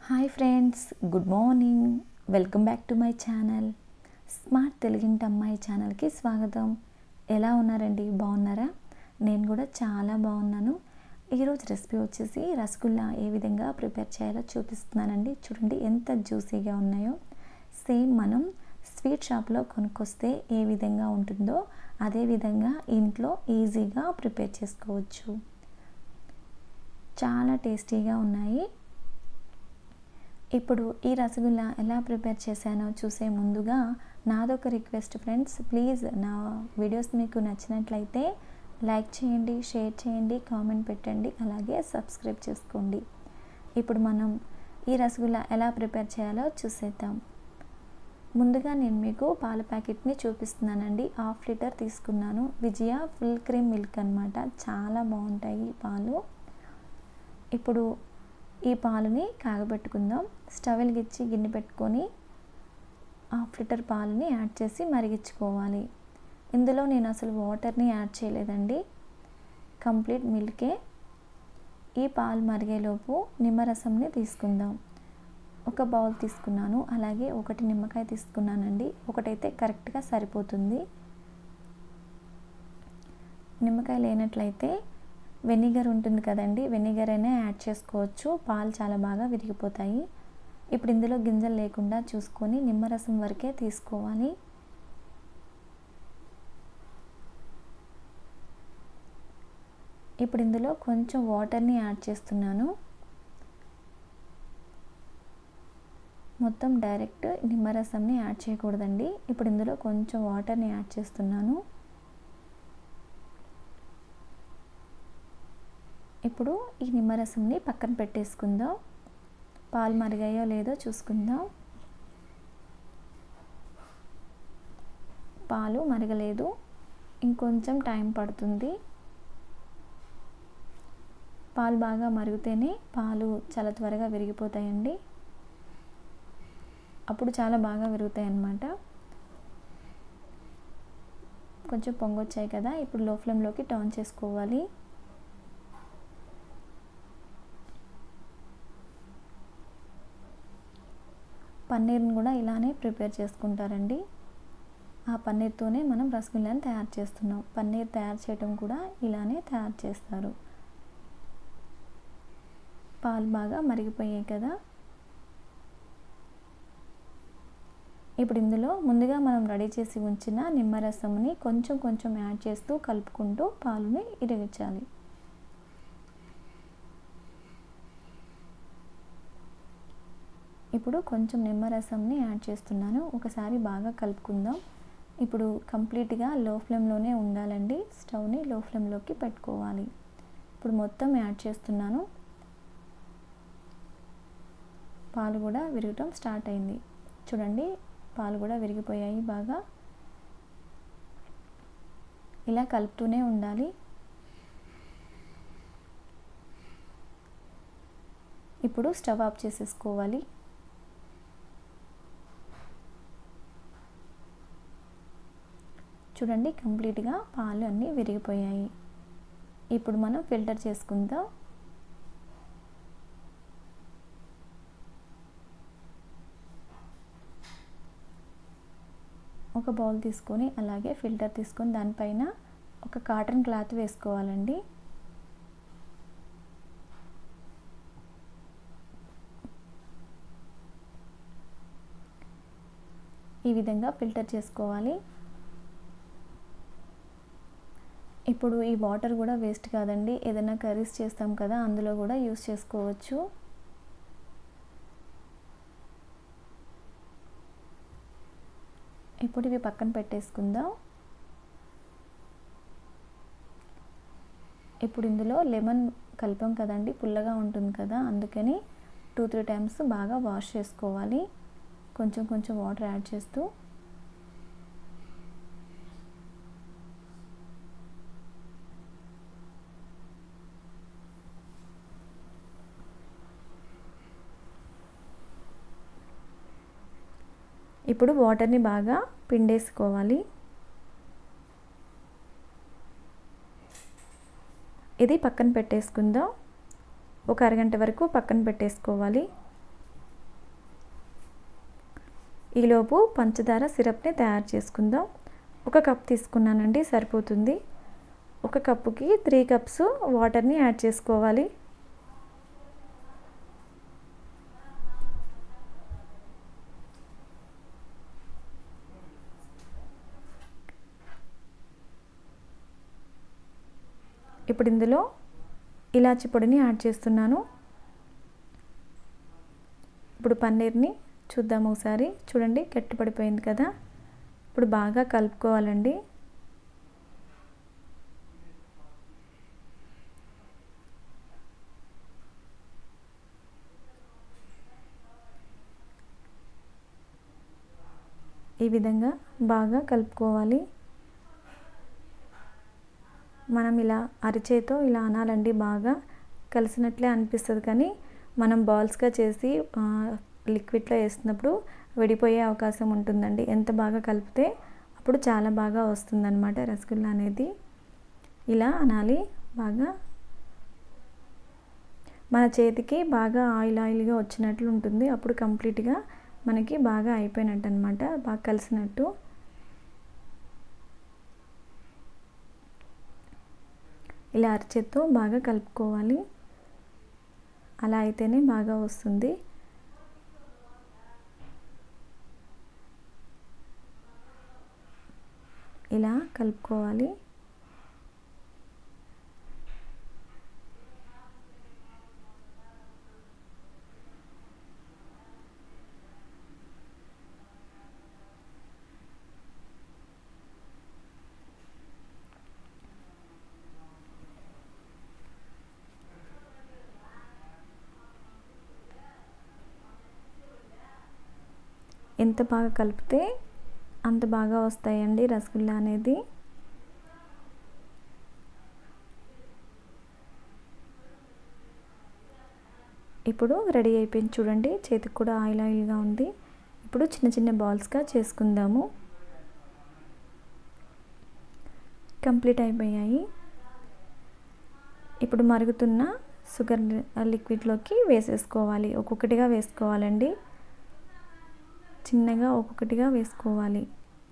Hi friends, good morning. Welcome back to my channel. Smart తెలుగింటి అమ్మాయి ఛానల్కి స్వాగతం. ఎలా ఉన్నారండి? బాగున్నారా? నేను కూడా చాలా బాగున్నాను. ఈరోజు రెసిపీ వచ్చేసి రసగుల్లా ఏ విధంగా ప్రిపేర్ చేయాలో చూపిస్తున్నానండి. చూడండి ఎంత జ్యూసీగా ఉన్నాయో. సేమ్ మనం స్వీట్ షాప్లో కొనుక్కొస్తే ఏ విధంగా ఉంటుందో అదే విధంగా ఇంట్లో ఈజీగా ప్రిపేర్ చేసుకోవచ్చు. చాలా టేస్టీగా ఉన్నాయి. ఇప్పుడు ఈ రసగుల్లా ఎలా ప్రిపేర్ చేశానో చూసే ముందుగా నాదొక రిక్వెస్ట్ ఫ్రెండ్స్, ప్లీజ్ నా వీడియోస్ మీకు నచ్చినట్లయితే లైక్ చేయండి, షేర్ చేయండి, కామెంట్ పెట్టండి, అలాగే సబ్స్క్రైబ్ చేసుకోండి. ఇప్పుడు మనం ఈ రసగుల్లా ఎలా ప్రిపేర్ చేయాలో చూసేద్దాం. ముందుగా నేను మీకు పాల ప్యాకెట్ని చూపిస్తున్నానండి. 1/2 లీటర్ తీసుకున్నాను. విజయ ఫుల్ క్రీమ్ మిల్క్ అన్నమాట. చాలా బాగుంటాయి ఈ పాలు. ఇప్పుడు ఈ పాలని కాగబెట్టుకుందాం. స్టవ్ వెలిగించి గిన్నె పెట్టుకొని 1/2 లీటర్ పాలని యాడ్ చేసి మరిగించుకోవాలి. ఇందులో నేను అసలు వాటర్ని యాడ్ చేయలేదండి, కంప్లీట్ మిల్కే. ఈ పాలు మరిగేలోపు నిమ్మరసంని తీసుకుందాం. ఒక బౌల్ తీసుకున్నాను, అలాగే 1 నిమ్మకాయ తీసుకున్నానండి. ఒకటైతే కరెక్ట్గా సరిపోతుంది. నిమ్మకాయ లేనట్లయితే వెనిగర్ ఉంటుంది కదండి, వెనిగర్ అయినా యాడ్ చేసుకోవచ్చు. పాలు చాలా బాగా విరిగిపోతాయి. ఇప్పుడు ఇందులో గింజలు లేకుండా చూసుకొని నిమ్మరసం వరకే తీసుకోవాలి. ఇప్పుడు ఇందులో కొంచెం వాటర్ని యాడ్ చేస్తున్నాను. మొత్తం డైరెక్ట్ నిమ్మరసంని యాడ్ చేయకూడదండి. ఇప్పుడు ఇందులో కొంచెం వాటర్ని యాడ్ చేస్తున్నాను. ఇప్పుడు ఈ నిమ్మరసంని పక్కన పెట్టేసుకుందాం. పాలు మరిగాయో లేదో చూసుకుందాం. పాలు మరగలేదు, ఇంకొంచెం టైం పడుతుంది. పాలు బాగా మరిగితేనే పాలు చాలా త్వరగా విరిగిపోతాయండి. అప్పుడు చాలా బాగా విరుగుతాయి అన్నమాట. కొంచెం పొంగొచ్చాయి కదా, ఇప్పుడు లో ఫ్లేమ్లోకి టర్న్ చేసుకోవాలి. పన్నీర్ని కూడా ఇలానే ప్రిపేర్ చేసుకుంటారండి. ఆ పన్నీర్తోనే మనం రసగుల్లాని తయారు చేస్తున్నాం. పన్నీర్ తయారు చేయడం కూడా ఇలానే తయారు చేస్తారు. పాలు బాగా మరిగిపోయాయి కదా. ఇప్పుడు ఇందులో ముందుగా మనం రెడీ చేసి ఉంచిన నిమ్మరసంని కొంచెం కొంచెం యాడ్ చేస్తూ కలుపుకుంటూ పాలుని ఇరిగించాలి. ఇప్పుడు కొంచెం నిమ్మరసంని యాడ్ చేస్తున్నాను. ఒకసారి బాగా కలుపుకుందాం. ఇప్పుడు కంప్లీట్గా లో ఫ్లేమ్లోనే ఉండాలండి. స్టవ్ని లో ఫ్లేమ్లోకి పెట్టుకోవాలి. ఇప్పుడు మొత్తం యాడ్ చేస్తున్నాను. పాలు కూడా విరగటం స్టార్ట్ అయింది. చూడండి, పాలు కూడా విరిగిపోయాయి బాగా. ఇలా కలుపుతూనే ఉండాలి. ఇప్పుడు స్టవ్ ఆఫ్ చేసేసుకోవాలి. చూడండి, కంప్లీట్గా పాలు అన్నీ విరిగిపోయాయి. ఇప్పుడు మనం ఫిల్టర్ చేసుకుందాం. ఒక బౌల్ తీసుకొని అలాగే ఫిల్టర్ తీసుకొని దానిపైన ఒక కాటన్ క్లాత్ వేసుకోవాలండి. ఈ విధంగా ఫిల్టర్ చేసుకోవాలి. ఇప్పుడు ఈ వాటర్ కూడా వేస్ట్ కాదండి, ఏదైనా కర్రీస్ చేస్తాం కదా అందులో కూడా యూస్ చేసుకోవచ్చు. ఇప్పుడు ఇవి పక్కన పెట్టేసుకుందాం. ఇప్పుడు ఇందులో లెమన్ కలిపాం కదండి, పుల్లగా ఉంటుంది కదా, అందుకని 2-3 టైమ్స్ బాగా వాష్ చేసుకోవాలి. కొంచెం కొంచెం వాటర్ యాడ్ చేస్తూ. ఇప్పుడు వాటర్ని బాగా పిండేసుకోవాలి. ఇది పక్కన పెట్టేసుకుందాం. ఒక అరగంట వరకు పక్కన పెట్టేసుకోవాలి. ఈలోపు పంచదార సిరప్ని తయారు చేసుకుందాం. 1 కప్ తీసుకున్నానండి, సరిపోతుంది. 1 కప్పుకి 3 కప్స్ వాటర్ని యాడ్ చేసుకోవాలి. ఇప్పుడు ఇందులో ఇలాచి పొడిని యాడ్ చేస్తున్నాను. ఇప్పుడు పన్నీర్ని చూద్దాం ఒకసారి. చూడండి గట్టిపడిపోయింది కదా. ఇప్పుడు బాగా కలుపుకోవాలండి. ఈ విధంగా బాగా కలుపుకోవాలి. మనం ఇలా అరిచేతో ఇలా అనాలండి. బాగా కలిసినట్లే అనిపిస్తుంది, కానీ మనం బాల్స్గా చేసి లిక్విడ్లో వేసినప్పుడు విడిపోయే అవకాశం ఉంటుందండి. ఎంత బాగా కలిపితే అప్పుడు చాలా బాగా వస్తుందన్నమాట రసగుల్లా అనేది. ఇలా అనాలి బాగా. మన చేతికి బాగా ఆయిల్గా వచ్చినట్లు ఉంటుంది. అప్పుడు కంప్లీట్గా మనకి బాగా అయిపోయినట్టు అనమాట, బాగా కలిసినట్టు. ఇలా అరచేత్తో బాగా కలుపుకోవాలి. అలా అయితేనే బాగా వస్తుంది. ఇలా కలుపుకోవాలి. ఎంత బాగా కలిపితే అంత బాగా వస్తాయండి రసగుల్లా అనేది. ఇప్పుడు రెడీ అయిపోయింది చూడండి. చేతికి కూడా ఆయిల్గా ఉంది. ఇప్పుడు చిన్న చిన్న బాల్స్గా చేసుకుందాము. కంప్లీట్ అయిపోయాయి. ఇప్పుడు మరుగుతున్న షుగర్ లిక్విడ్లోకి వేసేసుకోవాలి. ఒక్కొక్కటిగా వేసుకోవాలండి. చిన్నగా ఒక్కొక్కటిగా వేసుకోవాలి.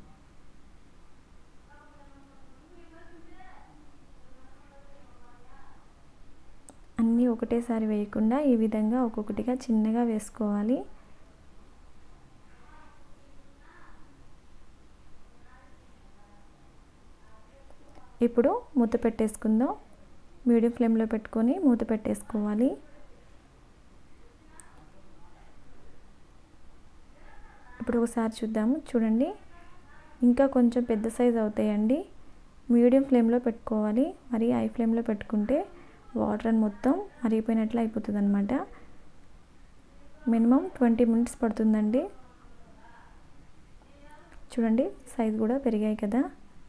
అన్నీ ఒకటేసారి వేయకుండా ఈ విధంగా ఒక్కొక్కటిగా చిన్నగా వేసుకోవాలి. ఇప్పుడు మూత పెట్టేసుకుందాం. మీడియం ఫ్లేమ్లో పెట్టుకొని మూత పెట్టేసుకోవాలి. ఇప్పుడు ఒకసారి చూద్దాము. చూడండి ఇంకా కొంచెం పెద్ద సైజ్ అవుతాయండి. మీడియం ఫ్లేమ్లో పెట్టుకోవాలి. మరి హై ఫ్లేమ్లో పెట్టుకుంటే వాటర్ మొత్తం మరిగిపోయినట్లు అయిపోతుంది అనమాట. మినిమం 20 మినిట్స్ పడుతుందండి. చూడండి సైజ్ కూడా పెరిగాయి కదా.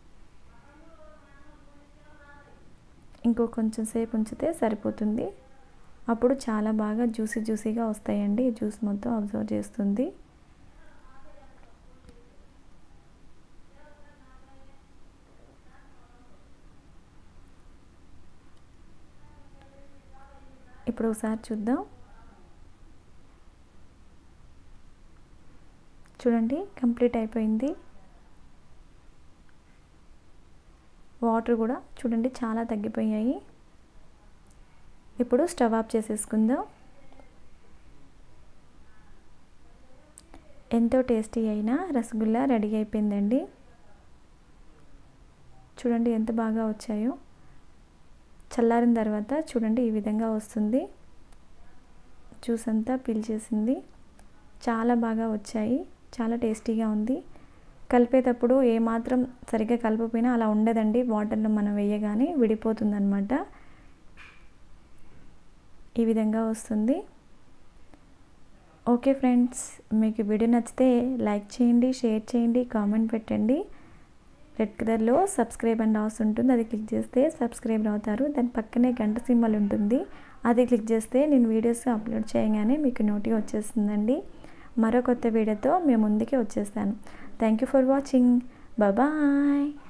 ఇంకో కొంచెం సేపు ఉంచితే సరిపోతుంది. అప్పుడు చాలా బాగా జ్యూసీగా వస్తాయండి. జ్యూస్ మొత్తం అబ్జర్వ్ చేస్తుంది. ఇప్పుడు ఒకసారి చూద్దాం. చూడండి కంప్లీట్ అయిపోయింది. వాటర్ కూడా చూడండి చాలా తగ్గిపోయాయి. ఇప్పుడు స్టవ్ ఆఫ్ చేసేసుకుందాం. ఎంతో టేస్టీ అయిన రసగుల్లా రెడీ అయిపోయిందండి. చూడండి ఎంత బాగా వచ్చాయో. చల్లారిన తర్వాత చూడండి ఈ విధంగా వస్తుంది. జ్యూస్ అంతా పీల్చేసింది. చాలా బాగా వచ్చాయి. చాలా టేస్టీగా ఉంది. కలిపేటప్పుడు ఏమాత్రం సరిగ్గా కలపకపోయినా అలా ఉండదండి. వాటర్లో మనం వేయగానే విడిపోతుందన్నమాట. ఈ విధంగా వస్తుంది. ఓకే ఫ్రెండ్స్, మీకు వీడియో నచ్చితే లైక్ చేయండి, షేర్ చేయండి, కామెంట్ పెట్టండి. రెడ్ కలర్లో సబ్స్క్రైబ్ అండ్ ఆల్సో ఉంటుంది. అది క్లిక్ చేస్తే సబ్స్క్రైబ్ అవుతారు. దాని పక్కనే గంట సింబల్ ఉంటుంది. అది క్లిక్ చేస్తే నేను వీడియోస్ అప్లోడ్ చేయగానే మీకు నోటిఫికేషన్ వచ్చేస్తుందండి. మరో కొత్త వీడియోతో మేము ముందుకే వచ్చేస్తాను. Thank you for watching. Bye.